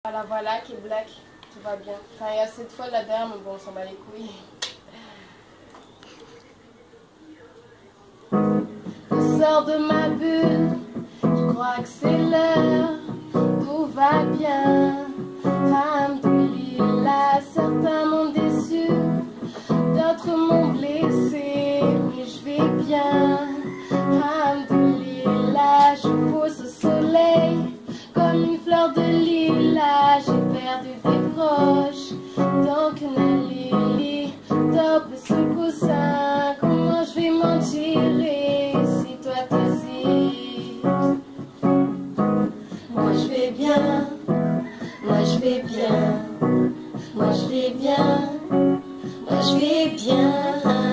Voilà, voilà, qui est black, tout va bien. Enfin, il y a cette fois là derrière, mais bon, on s'en bat les couilles. Je sors de ma bulle, je crois que c'est l'heure, tout va bien. Alhamdoulilah, certains m'ont déçu, d'autres m'ont blessé, mais je vais bien. Alhamdoulilah, je pousse au soleil comme une fleur de lilas. J'ai perdu des proches, donc ne lili, top sous le coussin. Comment je vais m'en tirer si toi t'hésites? Moi je vais bien, moi je vais bien, moi je vais bien, moi je vais bien.